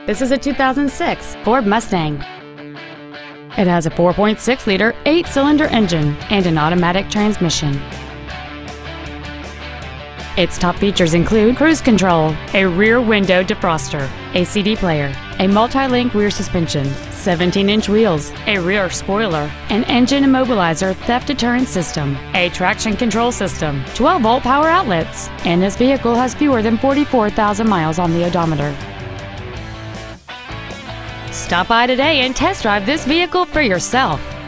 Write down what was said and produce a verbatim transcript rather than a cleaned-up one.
This is a two thousand six Ford Mustang. It has a four point six liter eight-cylinder engine and an automatic transmission. Its top features include cruise control, a rear window defroster, a C D player, a multi-link rear suspension, seventeen inch wheels, a rear spoiler, an engine immobilizer theft deterrent system, a traction control system, twelve volt power outlets, and this vehicle has fewer than forty-four thousand miles on the odometer. Stop by today and test drive this vehicle for yourself.